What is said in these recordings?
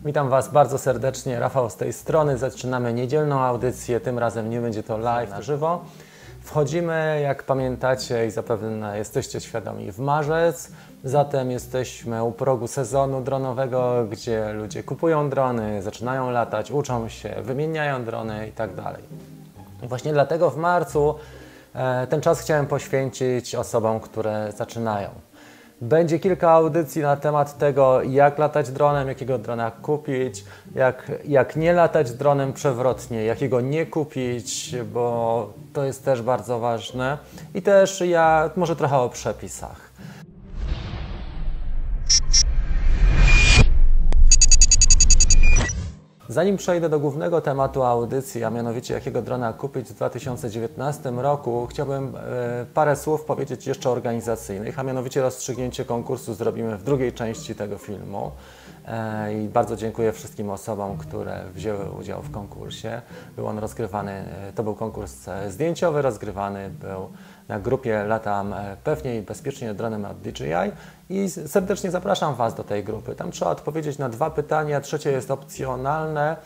Witam Was bardzo serdecznie, Rafał z tej strony. Zaczynamy niedzielną audycję, tym razem nie będzie to live na żywo. Wchodzimy, jak pamiętacie i zapewne jesteście świadomi, w marzec, zatem jesteśmy u progu sezonu dronowego, gdzie ludzie kupują drony, zaczynają latać, uczą się, wymieniają drony i tak dalej. I właśnie dlatego w marcu ten czas chciałem poświęcić osobom, które zaczynają. Będzie kilka audycji na temat tego, jak latać dronem, jakiego drona kupić, jak nie latać dronem przewrotnie, jakiego nie kupić, bo to jest też bardzo ważne. I też może trochę o przepisach. Zanim przejdę do głównego tematu audycji, a mianowicie jakiego drona kupić w 2019 roku, chciałbym parę słów powiedzieć jeszcze organizacyjnych, a mianowicie rozstrzygnięcie konkursu zrobimy w drugiej części tego filmu. I bardzo dziękuję wszystkim osobom, które wzięły udział w konkursie. Był on rozgrywany, to był konkurs zdjęciowy, rozgrywany był na grupie Latam Pewnie i Bezpiecznie dronem od DJI i serdecznie zapraszam Was do tej grupy. Tam trzeba odpowiedzieć na 2 pytania, trzecie jest opcjonalne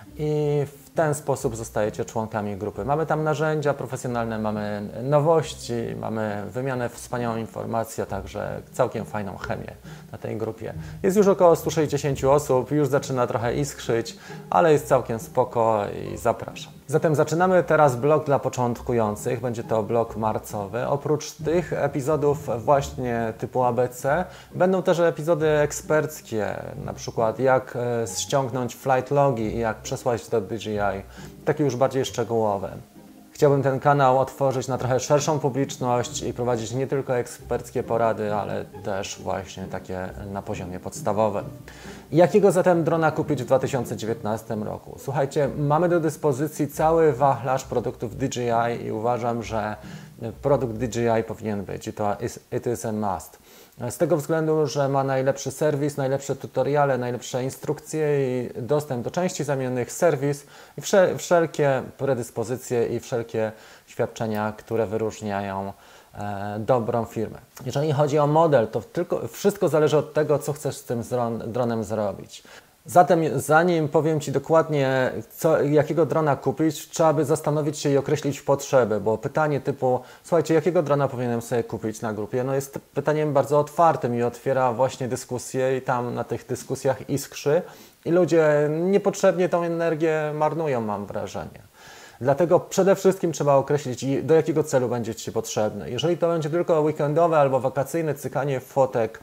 i w ten sposób zostajecie członkami grupy. Mamy tam narzędzia profesjonalne, mamy nowości, mamy wymianę wspaniałą informacji, a także całkiem fajną chemię na tej grupie. Jest już około 160 osób, już zaczyna trochę iskrzyć, ale jest całkiem spoko i zapraszam. Zatem zaczynamy teraz blog dla początkujących, będzie to blog marcowy. Oprócz tych epizodów właśnie typu ABC będą też epizody eksperckie, na przykład jak ściągnąć flight logi i jak przesłać do DJI, takie już bardziej szczegółowe. Chciałbym ten kanał otworzyć na trochę szerszą publiczność i prowadzić nie tylko eksperckie porady, ale też właśnie takie na poziomie podstawowym. Jakiego zatem drona kupić w 2019 roku? Słuchajcie, mamy do dyspozycji cały wachlarz produktów DJI i uważam, że produkt DJI powinien być i to it is a must. Z tego względu, że ma najlepszy serwis, najlepsze tutoriale, najlepsze instrukcje i dostęp do części zamiennych, serwis i wszelkie predyspozycje i wszelkie świadczenia, które wyróżniają dobrą firmę. Jeżeli chodzi o model, to wszystko zależy od tego, co chcesz z tym dronem zrobić. Zatem zanim powiem Ci dokładnie, jakiego drona kupić, trzeba by zastanowić się i określić potrzeby, bo pytanie typu, słuchajcie, jakiego drona powinienem sobie kupić na grupie, no jest pytaniem bardzo otwartym i otwiera właśnie dyskusję i tam na tych dyskusjach iskrzy i ludzie niepotrzebnie tą energię marnują, mam wrażenie. Dlatego przede wszystkim trzeba określić, do jakiego celu będzie Ci potrzebny. Jeżeli to będzie tylko weekendowe albo wakacyjne cykanie fotek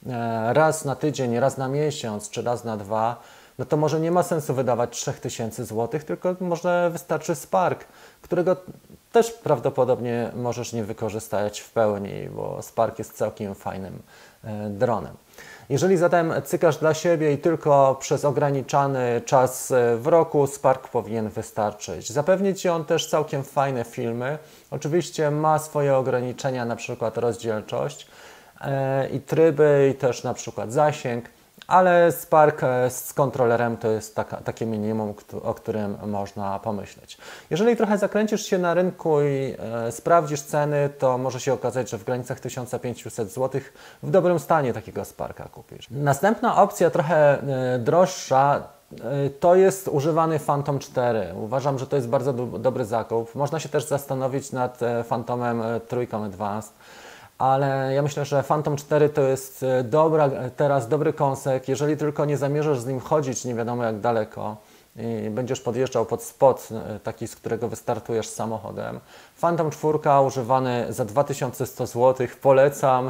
raz na tydzień, raz na miesiąc czy raz na 2, no to może nie ma sensu wydawać 3000 zł, tylko może wystarczy Spark, którego też prawdopodobnie możesz nie wykorzystać w pełni, bo Spark jest całkiem fajnym dronem. Jeżeli zatem cykasz dla siebie i tylko przez ograniczony czas w roku, Spark powinien wystarczyć. Zapewni Ci on też całkiem fajne filmy. Oczywiście ma swoje ograniczenia, na przykład rozdzielczość i tryby, i też na przykład zasięg, ale Spark z kontrolerem to jest takie minimum, o którym można pomyśleć. Jeżeli trochę zakręcisz się na rynku i sprawdzisz ceny, to może się okazać, że w granicach 1500 zł w dobrym stanie takiego Sparka kupisz. Następna opcja, trochę droższa, to jest używany Phantom 4. Uważam, że to jest bardzo dobry zakup. Można się też zastanowić nad Phantomem 3 Advanced. Ale ja myślę, że Phantom 4 to jest teraz dobry kąsek, jeżeli tylko nie zamierzasz z nim chodzić nie wiadomo jak daleko i będziesz podjeżdżał pod spot, taki z którego wystartujesz samochodem. Phantom 4 używany za 2100 zł, polecam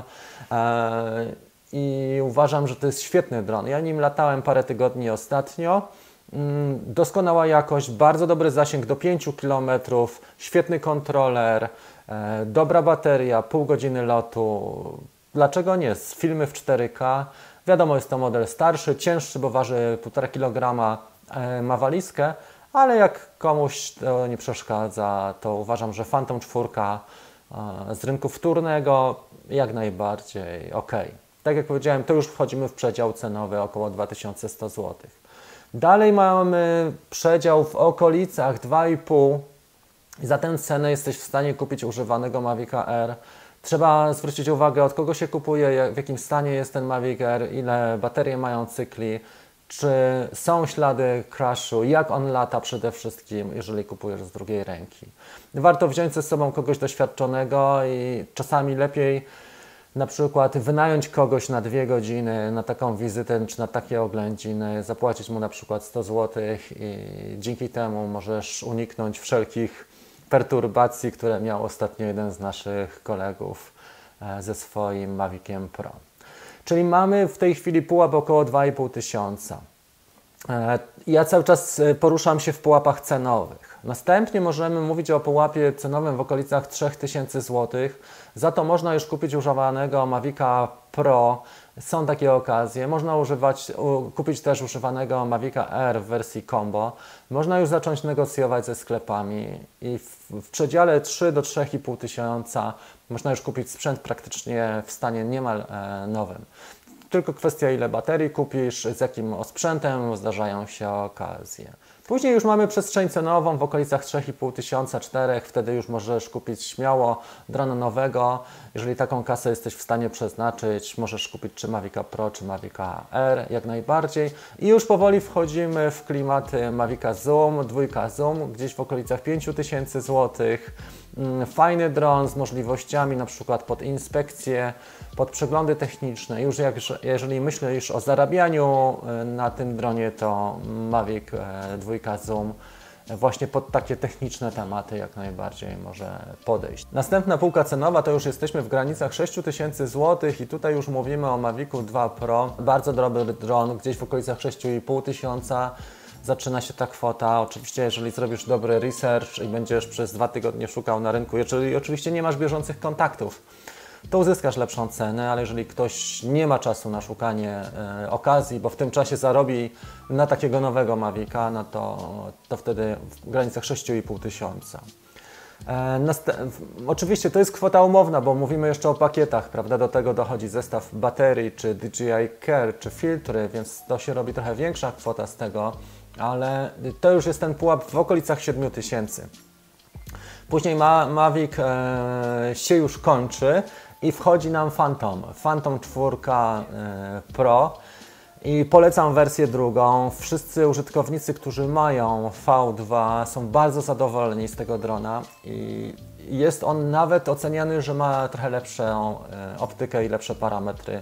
i uważam, że to jest świetny dron. Ja nim latałem parę tygodni ostatnio. Doskonała jakość, bardzo dobry zasięg do 5 km, świetny kontroler, dobra bateria, pół godziny lotu. Dlaczego nie? Filmy w 4K. Wiadomo, jest to model starszy, cięższy, bo waży 1,5 kg, ma walizkę, ale jak komuś to nie przeszkadza, to uważam, że Phantom 4 z rynku wtórnego jak najbardziej ok. Tak jak powiedziałem, to już wchodzimy w przedział cenowy około 2100 zł. Dalej mamy przedział w okolicach 2,5 i za tę cenę jesteś w stanie kupić używanego Mavica Air. Trzeba zwrócić uwagę, od kogo się kupuje, w jakim stanie jest ten Mavic Air, ile baterie mają cykli. czy są ślady crashu, jak on lata przede wszystkim, jeżeli kupujesz z drugiej ręki. Warto wziąć ze sobą kogoś doświadczonego i czasami lepiej na przykład wynająć kogoś na 2 godziny na taką wizytę czy na takie oględziny, zapłacić mu na przykład 100 zł i dzięki temu możesz uniknąć wszelkich perturbacji, które miał ostatnio jeden z naszych kolegów ze swoim Maviciem Pro. Czyli mamy w tej chwili pułap około 2,5 tysiąca. Ja cały czas poruszam się w pułapach cenowych. Następnie możemy mówić o pułapie cenowym w okolicach 3000 zł. Za to można już kupić używanego Mavica Pro. Są takie okazje. Można kupić też używanego Mavica Air w wersji combo. Można już zacząć negocjować ze sklepami i w przedziale 3 do 3,5 tysiąca można już kupić sprzęt praktycznie w stanie niemal nowym. Tylko kwestia, ile baterii kupisz, z jakim osprzętem, zdarzają się okazje. Później już mamy przestrzeń cenową w okolicach 3,5 tysiąca, 4. Wtedy już możesz kupić śmiało drona nowego. Jeżeli taką kasę jesteś w stanie przeznaczyć, możesz kupić czy Mavica Pro, czy Mavica Air, jak najbardziej. I już powoli wchodzimy w klimaty Mavica Zoom, 2 Zoom, gdzieś w okolicach 5000 zł. Fajny dron z możliwościami na przykład pod inspekcję, pod przeglądy techniczne. Już jeżeli myślisz o zarabianiu na tym dronie, to Mavic 2 Zoom właśnie pod takie techniczne tematy jak najbardziej może podejść. Następna półka cenowa to już jesteśmy w granicach 6000 zł i tutaj już mówimy o Mavicu 2 Pro. Bardzo dobry dron, gdzieś w okolicach 6,5 tysiąca. Zaczyna się ta kwota. Oczywiście, jeżeli zrobisz dobry research i będziesz przez 2 tygodnie szukał na rynku, jeżeli oczywiście nie masz bieżących kontaktów, to uzyskasz lepszą cenę, ale jeżeli ktoś nie ma czasu na szukanie okazji, bo w tym czasie zarobi na takiego nowego Mavica, no to wtedy w granicach 6,5 tysiąca. Oczywiście to jest kwota umowna, bo mówimy jeszcze o pakietach, prawda? Do tego dochodzi zestaw baterii, czy DJI Care, czy filtry, więc to się robi trochę większa kwota z tego, ale to już jest ten pułap w okolicach 7000. Później Mavic się już kończy i wchodzi nam Phantom 4 Pro i polecam wersję drugą. Wszyscy użytkownicy, którzy mają V2 są bardzo zadowoleni z tego drona i jest on nawet oceniany, że ma trochę lepszą optykę i lepsze parametry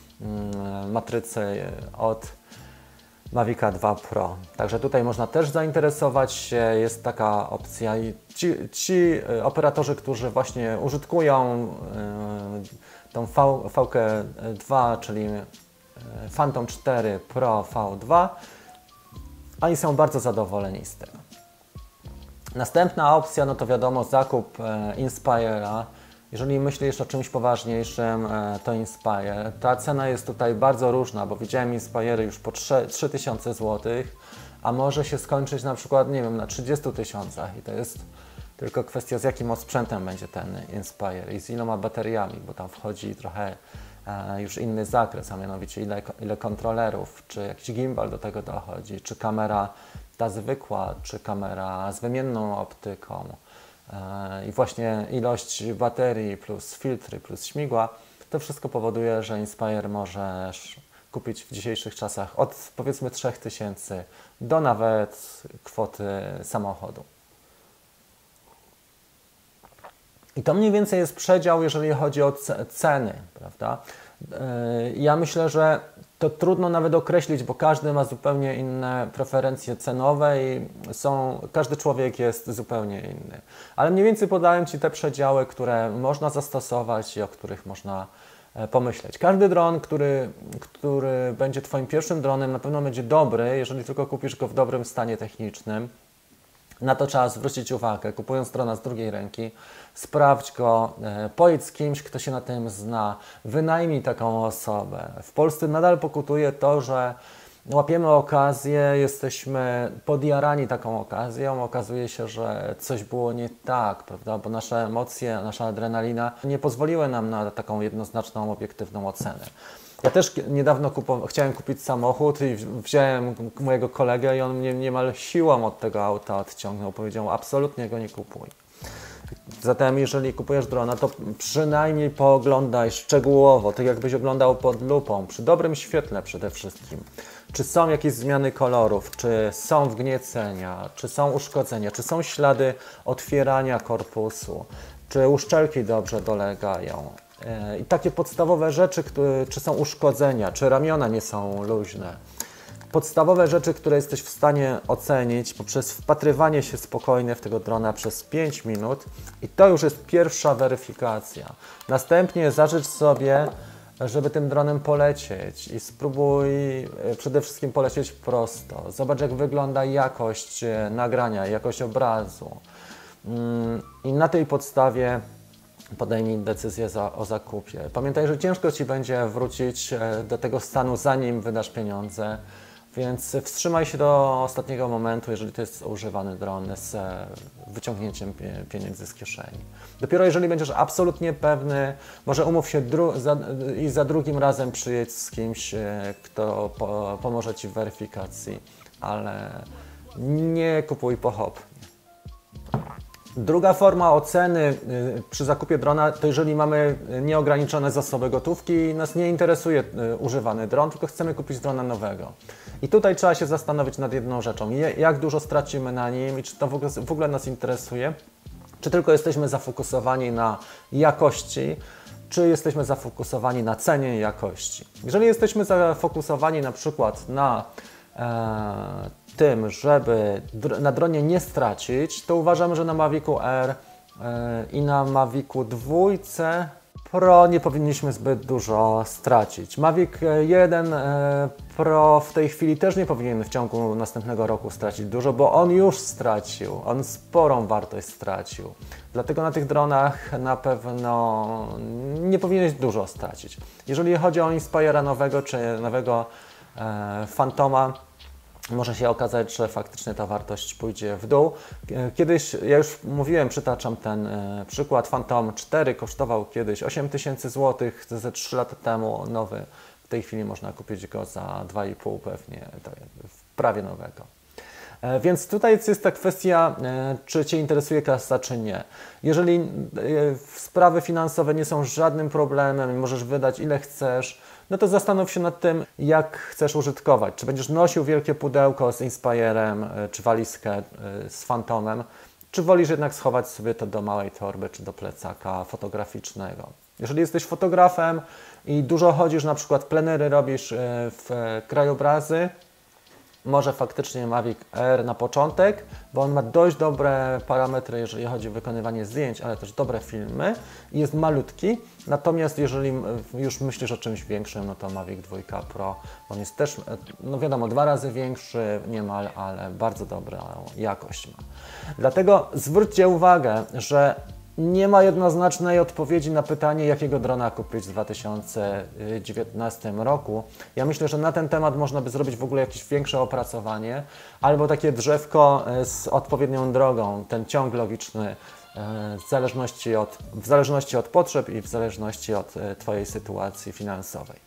matrycy od Mavica 2 Pro. Także tutaj można też zainteresować się, jest taka opcja i ci operatorzy, którzy właśnie użytkują tą VK2, czyli Phantom 4 Pro V2, oni są bardzo zadowoleni z tego. Następna opcja, no to wiadomo, zakup Inspire'a. Jeżeli myślisz o czymś poważniejszym, to Inspire. Ta cena jest tutaj bardzo różna, bo widziałem Inspire'y już po 3000 zł, a może się skończyć na przykład, nie wiem, na 30 tysiącach i to jest tylko kwestia, z jakim osprzętem będzie ten Inspire i z iloma bateriami, bo tam wchodzi trochę już inny zakres, a mianowicie ile kontrolerów, czy jakiś gimbal do tego dochodzi, czy kamera ta zwykła, czy kamera z wymienną optyką. I właśnie ilość baterii plus filtry plus śmigła, to wszystko powoduje, że Inspire możesz kupić w dzisiejszych czasach od powiedzmy 3000 do nawet kwoty samochodu. I to mniej więcej jest przedział, jeżeli chodzi o ceny, prawda? Ja myślę, że to trudno nawet określić, bo każdy ma zupełnie inne preferencje cenowe i każdy człowiek jest zupełnie inny. Ale mniej więcej podałem Ci te przedziały, które można zastosować i o których można pomyśleć. Każdy dron, który będzie Twoim pierwszym dronem, na pewno będzie dobry, jeżeli tylko kupisz go w dobrym stanie technicznym. Na to trzeba zwrócić uwagę, kupując drona z drugiej ręki, sprawdź go, pojedź z kimś, kto się na tym zna, wynajmij taką osobę. W Polsce nadal pokutuje to, że łapiemy okazję, jesteśmy podjarani taką okazją, okazuje się, że coś było nie tak, prawda? Bo nasze emocje, nasza adrenalina nie pozwoliły nam na taką jednoznaczną, obiektywną ocenę. Ja też niedawno chciałem kupić samochód i wziąłem mojego kolegę i on mnie niemal siłą od tego auta odciągnął. Powiedział, absolutnie go nie kupuj. Zatem jeżeli kupujesz drona, to przynajmniej pooglądaj szczegółowo, tak jakbyś oglądał pod lupą, przy dobrym świetle przede wszystkim. Czy są jakieś zmiany kolorów, czy są wgniecenia, czy są uszkodzenia, czy są ślady otwierania korpusu, czy uszczelki dobrze dolegają. I takie podstawowe rzeczy, czy są uszkodzenia, czy ramiona nie są luźne. Podstawowe rzeczy, które jesteś w stanie ocenić poprzez wpatrywanie się spokojnie w tego drona przez 5 minut i to już jest pierwsza weryfikacja. Następnie zażycz sobie, żeby tym dronem polecieć i spróbuj przede wszystkim polecieć prosto. Zobacz, jak wygląda jakość nagrania, jakość obrazu i na tej podstawie podejmij decyzję o zakupie. Pamiętaj, że ciężko Ci będzie wrócić do tego stanu, zanim wydasz pieniądze, więc wstrzymaj się do ostatniego momentu, jeżeli to jest używany dron z wyciągnięciem pieniędzy z kieszeni. Dopiero jeżeli będziesz absolutnie pewny, może umów się i za drugim razem przyjedź z kimś, kto pomoże Ci w weryfikacji, ale nie kupuj pochopnie. Druga forma oceny przy zakupie drona to jeżeli mamy nieograniczone zasoby gotówki i nas nie interesuje używany dron, tylko chcemy kupić drona nowego. I tutaj trzeba się zastanowić nad jedną rzeczą, jak dużo stracimy na nim i czy to w ogóle nas interesuje, czy tylko jesteśmy zafokusowani na jakości, czy jesteśmy zafokusowani na cenie i jakości. Jeżeli jesteśmy zafokusowani na przykład na tym, żeby na dronie nie stracić, to uważamy, że na Mavicu R i na Mavicu 2 Pro nie powinniśmy zbyt dużo stracić. Mavic 1 Pro w tej chwili też nie powinien w ciągu następnego roku stracić dużo, bo on już stracił, on sporą wartość stracił. Dlatego na tych dronach na pewno nie powinieneś dużo stracić. Jeżeli chodzi o Inspire'a nowego czy nowego Phantoma, może się okazać, że faktycznie ta wartość pójdzie w dół. Kiedyś, ja już mówiłem, przytaczam ten przykład, Phantom 4 kosztował kiedyś 8000 zł, ze 3 lata temu nowy. W tej chwili można kupić go za 2,5 pewnie, prawie nowego. Więc tutaj jest ta kwestia, czy Cię interesuje kasa, czy nie. Jeżeli sprawy finansowe nie są żadnym problemem i możesz wydać ile chcesz, no to zastanów się nad tym, jak chcesz użytkować. Czy będziesz nosił wielkie pudełko z Inspirem, czy walizkę z Phantomem, czy wolisz jednak schować sobie to do małej torby, czy do plecaka fotograficznego. Jeżeli jesteś fotografem i dużo chodzisz, na przykład plenery robisz w krajobrazy, może faktycznie Mavic R na początek, bo on ma dość dobre parametry, jeżeli chodzi o wykonywanie zdjęć, ale też dobre filmy i jest malutki. Natomiast jeżeli już myślisz o czymś większym, no to Mavic 2 Pro, on jest też, no wiadomo, 2 razy większy niemal, ale bardzo dobrą jakość ma. Dlatego zwróćcie uwagę, że nie ma jednoznacznej odpowiedzi na pytanie, jakiego drona kupić w 2019 roku. Ja myślę, że na ten temat można by zrobić w ogóle jakieś większe opracowanie albo takie drzewko z odpowiednią drogą, ten ciąg logiczny w zależności od potrzeb i w zależności od Twojej sytuacji finansowej.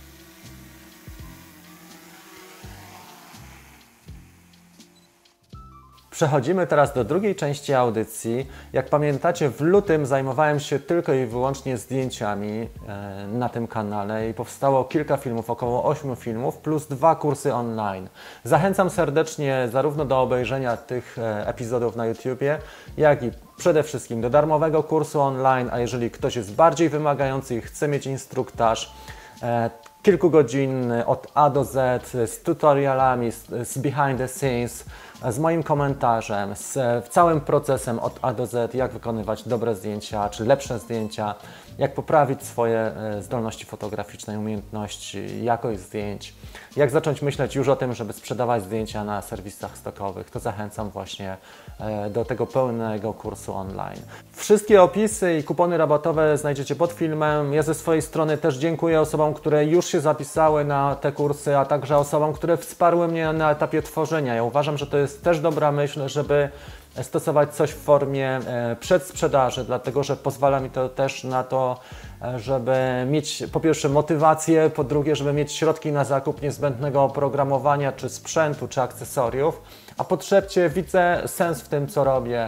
Przechodzimy teraz do drugiej części audycji. Jak pamiętacie, w lutym zajmowałem się tylko i wyłącznie zdjęciami na tym kanale i powstało kilka filmów, około 8 filmów, plus 2 kursy online. Zachęcam serdecznie zarówno do obejrzenia tych epizodów na YouTubie, jak i przede wszystkim do darmowego kursu online, a jeżeli ktoś jest bardziej wymagający i chce mieć instruktaż, kilkugodzinny od A do Z, z tutorialami, z behind the scenes, z moim komentarzem, z całym procesem od A do Z, jak wykonywać dobre zdjęcia, czy lepsze zdjęcia, jak poprawić swoje zdolności fotograficzne, umiejętności, jakość zdjęć, jak zacząć myśleć już o tym, żeby sprzedawać zdjęcia na serwisach stokowych, to zachęcam właśnie do tego pełnego kursu online. Wszystkie opisy i kupony rabatowe znajdziecie pod filmem. Ja ze swojej strony też dziękuję osobom, które już się zapisały na te kursy, a także osobom, które wsparły mnie na etapie tworzenia. Ja uważam, że to jest też dobra myśl, żeby stosować coś w formie przedsprzedaży, dlatego że pozwala mi to też na to, żeby mieć po pierwsze motywację, po drugie, żeby mieć środki na zakup niezbędnego oprogramowania, czy sprzętu, czy akcesoriów, a po trzecie widzę sens w tym, co robię.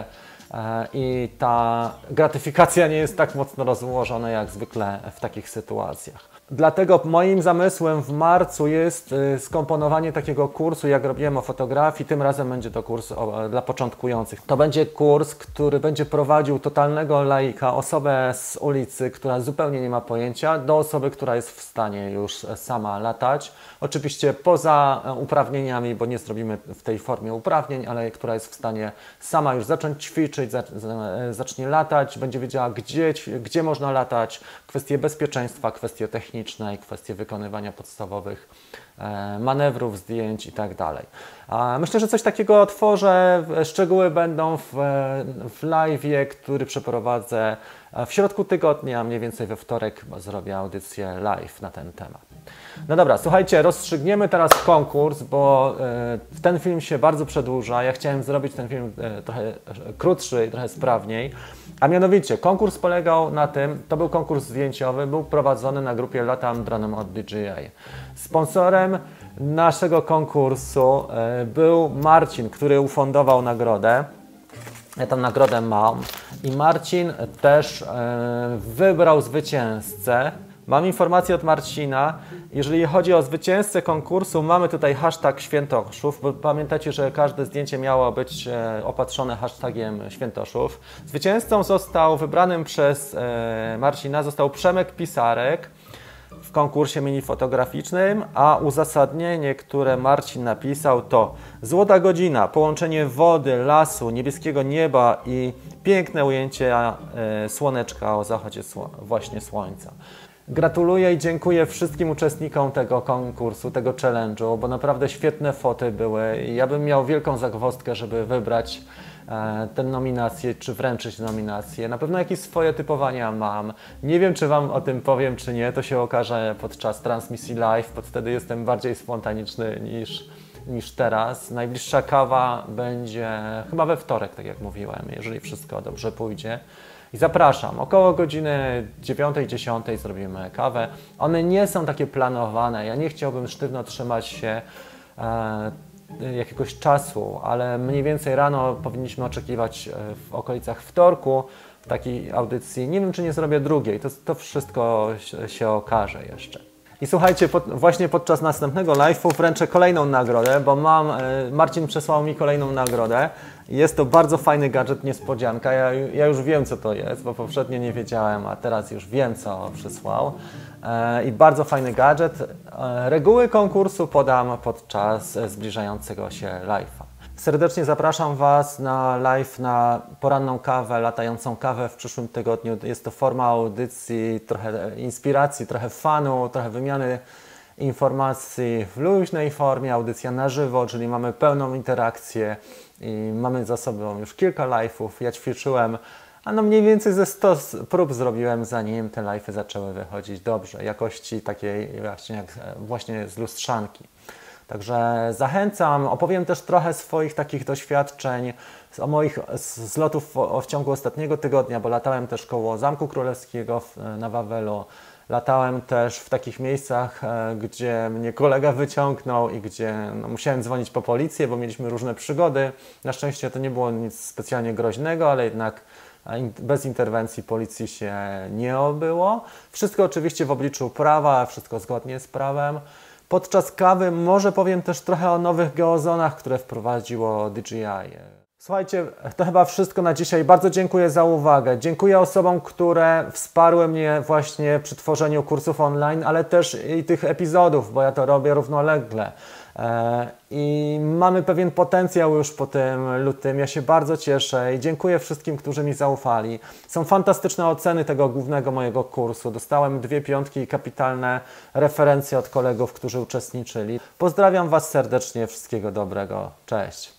i ta gratyfikacja nie jest tak mocno rozłożona jak zwykle w takich sytuacjach. Dlatego moim zamysłem w marcu jest skomponowanie takiego kursu, jak robiłem o fotografii. Tym razem będzie to kurs dla początkujących. To będzie kurs, który będzie prowadził totalnego laika, osobę z ulicy, która zupełnie nie ma pojęcia, do osoby, która jest w stanie już sama latać. Oczywiście poza uprawnieniami, bo nie zrobimy w tej formie uprawnień, ale która jest w stanie sama już zacząć ćwiczyć, zacznie latać, będzie wiedziała, gdzie można latać, kwestie bezpieczeństwa, kwestie techniczne, kwestie wykonywania podstawowych manewrów, zdjęć i tak dalej. Myślę, że coś takiego otworzę. Szczegóły będą w live'ie, który przeprowadzę w środku tygodnia, mniej więcej we wtorek zrobię audycję live na ten temat. No dobra, słuchajcie, rozstrzygniemy teraz konkurs, bo ten film się bardzo przedłuża. Ja chciałem zrobić ten film trochę krótszy i trochę sprawniej. A mianowicie, konkurs polegał na tym, to był konkurs zdjęciowy, był prowadzony na grupie Latam Dronem od DJI. Sponsorem naszego konkursu był Marcin, który ufundował nagrodę. Ja tę nagrodę mam i Marcin też wybrał zwycięzcę. Mam informację od Marcina, jeżeli chodzi o zwycięzcę konkursu, mamy tutaj hashtag Świętoszów, bo pamiętacie, że każde zdjęcie miało być opatrzone hashtagiem Świętoszów. Zwycięzcą został, wybranym przez Marcina, został Przemek Pisarek w konkursie mini fotograficznym, a uzasadnienie, które Marcin napisał, to złota godzina, połączenie wody, lasu, niebieskiego nieba i piękne ujęcie słoneczka o zachodzie właśnie słońca. Gratuluję i dziękuję wszystkim uczestnikom tego konkursu, tego challenge'u, bo naprawdę świetne foty były. Ja bym miał wielką zagwozdkę, żeby wybrać tę nominację, czy wręczyć nominację. Na pewno jakieś swoje typowania mam. Nie wiem, czy Wam o tym powiem, czy nie. To się okaże podczas transmisji live, bo wtedy jestem bardziej spontaniczny niż teraz. Najbliższa kawa będzie chyba we wtorek, tak jak mówiłem, jeżeli wszystko dobrze pójdzie. I zapraszam, około godziny 9-10 zrobimy kawę. One nie są takie planowane, ja nie chciałbym sztywno trzymać się jakiegoś czasu, ale mniej więcej rano powinniśmy oczekiwać w okolicach wtorku w takiej audycji. Nie wiem, czy nie zrobię drugiej, to wszystko się okaże jeszcze. I słuchajcie, właśnie podczas następnego live'u wręczę kolejną nagrodę, bo Marcin przesłał mi kolejną nagrodę. Jest to bardzo fajny gadżet, niespodzianka. Ja już wiem, co to jest, bo poprzednio nie wiedziałem, a teraz już wiem, co przysłał. I bardzo fajny gadżet. Reguły konkursu podam podczas zbliżającego się live'a. Serdecznie zapraszam Was na live, na poranną kawę, latającą kawę w przyszłym tygodniu. Jest to forma audycji, trochę inspiracji, trochę fanu, trochę wymiany informacji w luźnej formie, audycja na żywo, czyli mamy pełną interakcję i mamy za sobą już kilka live'ów. Ja ćwiczyłem, a no mniej więcej ze 100 prób zrobiłem, zanim te live'y zaczęły wychodzić dobrze, jakości takiej właśnie z lustrzanki. Także zachęcam, opowiem też trochę swoich takich doświadczeń, o moich zlotów w ciągu ostatniego tygodnia, bo latałem też koło Zamku Królewskiego na Wawelu. Latałem też w takich miejscach, gdzie mnie kolega wyciągnął i gdzie musiałem dzwonić po policję, bo mieliśmy różne przygody. Na szczęście to nie było nic specjalnie groźnego, ale jednak bez interwencji policji się nie obyło. Wszystko oczywiście w obliczu prawa, wszystko zgodnie z prawem. Podczas kawy może powiem też trochę o nowych geozonach, które wprowadziło DJI. Słuchajcie, to chyba wszystko na dzisiaj. Bardzo dziękuję za uwagę. Dziękuję osobom, które wsparły mnie właśnie przy tworzeniu kursów online, ale też i tych epizodów, bo ja to robię równolegle. I mamy pewien potencjał już po tym lutym. Ja się bardzo cieszę i dziękuję wszystkim, którzy mi zaufali. Są fantastyczne oceny tego głównego mojego kursu. Dostałem 2 piątki i kapitalne referencje od kolegów, którzy uczestniczyli. Pozdrawiam Was serdecznie. Wszystkiego dobrego. Cześć.